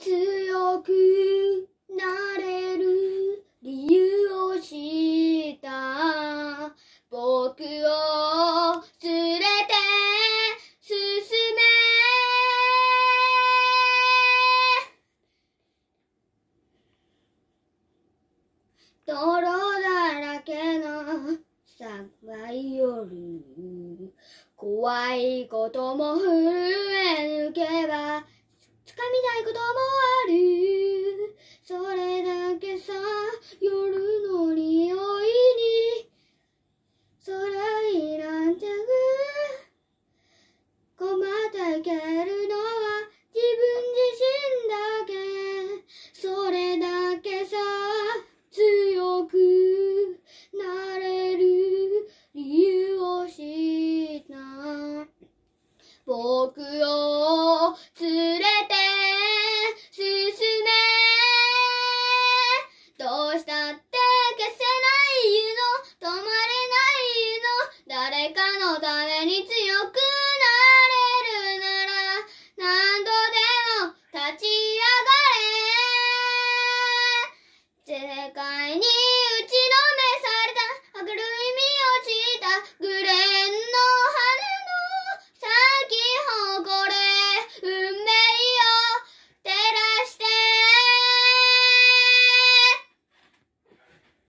強くなれる理由を知った僕を連れて進め泥だらけの寒い夜怖いことも震え抜けば掴みたいこともある